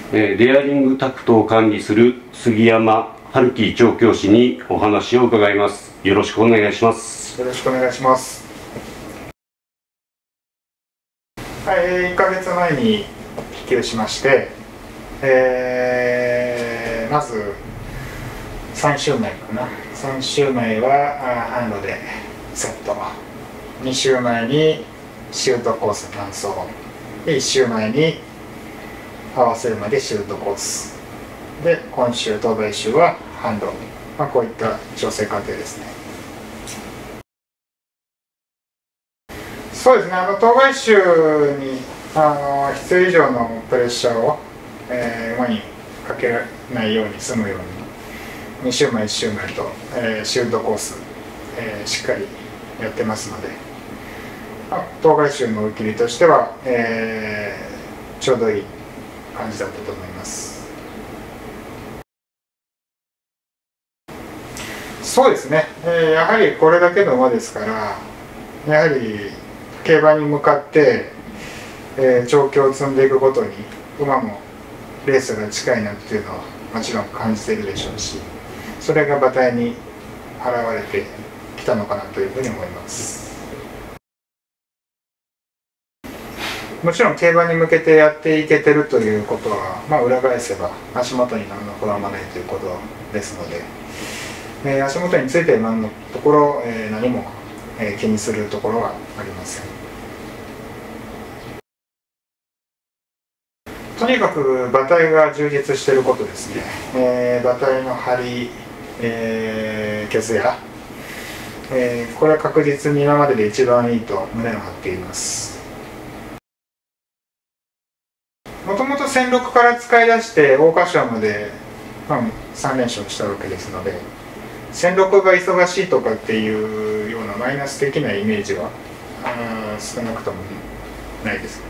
デアリングタクトを管理する杉山春樹調教師にお話を伺います。よろしくお願いします。 よろしくお願いします。はい、1ヶ月前に帰厩しまして、まず3週前かな。3週前は販路でセット、2週前にシュートコース完走で、1週前に合わせるまでシュートコースで、今週当倍週は販路、こういった調整過程ですね。そうですね、当倍週に必要以上のプレッシャーを、馬にかけないように済むように2週前1週前と、シュートコース、しっかりやってますので、当倍週の追い切りとしては、ちょうどいい感じだったと思います。そうですね、やはりこれだけの馬ですから、やはり競馬に向かって、調教を積んでいくごとに馬もレースが近いなっていうのはもちろん感じているでしょうし、それが馬体に現れてきたのかなというふうに思います。もちろん競馬に向けてやっていけてるということは、裏返せば足元に何の不安もないということですので、足元について今のところ、何も、気にするところはありません。とにかく馬体が充実していることですね。馬体の張り、血や、これは確実に今までで一番いいと胸を張っています。もともと1006から使い出して桜花賞まで、3連勝したわけですので、1006が忙しいとかっていうようなマイナス的なイメージは少なくともないですね。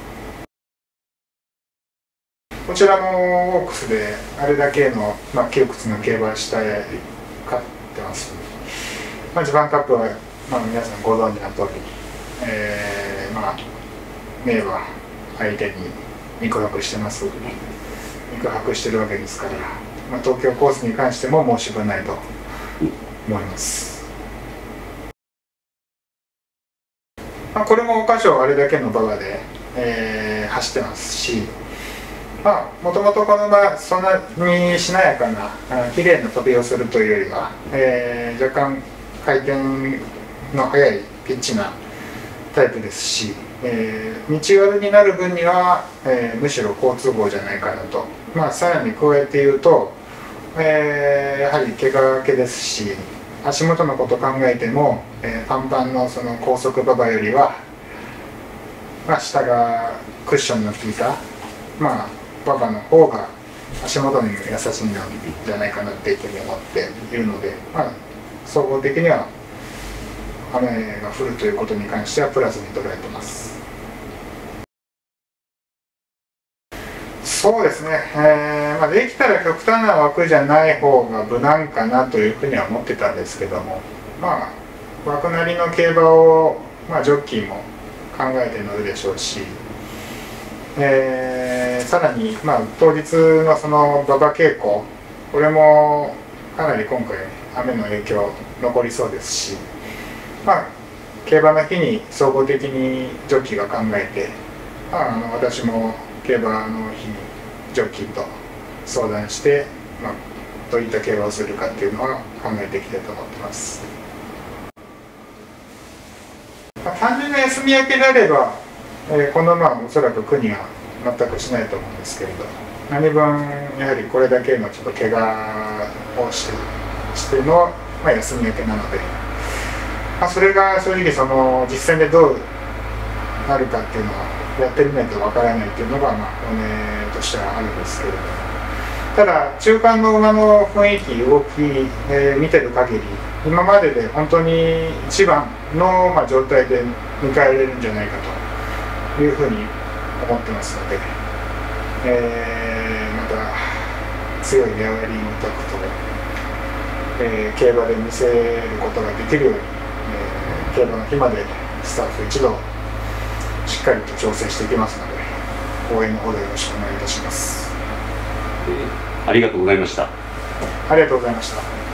こちらもオークスであれだけの、窮屈な競馬をして勝ってます。ジパンカップは、皆さんご存知の通り、名馬相手に肉薄してます。肉薄してるわけですから、東京コースに関しても申し分ないと思います。これも桜花賞あれだけの馬場で、走ってますし、もともとこの馬そんなにしなやかな綺麗な飛びをするというよりは、若干回転の速いピッチなタイプですし、道悪になる分には、むしろ好都合じゃないかなと。さらに加えて言うと、やはり怪我明けですし、足元のことを考えても、パンパンのその高速馬場よりは、下がクッションの効いた馬場の方が足元にも優しいんじゃないかなっていうふうに思っているので、総合的には雨が降るということに関してはプラスに捉えてます。そうですね、できたら極端な枠じゃない方が無難かなというふうには思ってたんですけども、枠なりの競馬を、ジョッキーも考えて乗るでしょうし、さらに、当日のその馬場稽古、これもかなり今回雨の影響残りそうですし、競馬の日に総合的にジョッキーが考えて、私も競馬の日にジョッキーと相談して、どういった競馬をするかっていうのは考えていきたいと思ってます。単純な休み明けであれば、この馬はおそらく苦には全くしないと思うんですけれど、何分やはりこれだけのちょっと怪我をしての、休み明けなので、それが正直その実践でどうなるかっていうのはやってみないとわからないっていうのが本音としてはあるんですけれども、ただ中間の馬の雰囲気動き、見てる限り今までで本当に一番の、状態で迎えられるんじゃないかというふうに思ってますので、また強いレアリーのタクトで、競馬で見せることができるように、競馬の日までスタッフ一同しっかりと調整していきますので、応援のほどよろしくお願いいたします。 ありがとうございました。 ありがとうございました。